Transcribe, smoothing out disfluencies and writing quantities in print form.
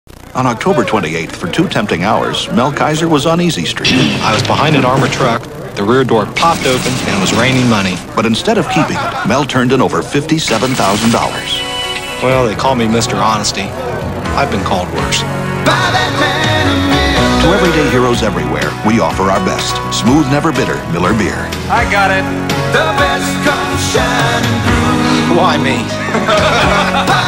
On October 28th, for 2 tempting hours, Mel Kaiser was on Easy Street. I was behind an armored truck. The rear door popped open and it was raining money. But instead of keeping it, Mel turned in over $57,000. Well, they call me Mr. Honesty. I've been called worse. To everyday heroes everywhere, we offer our best. Smooth, never bitter Miller beer. I got it. The best comes shining through. Why me?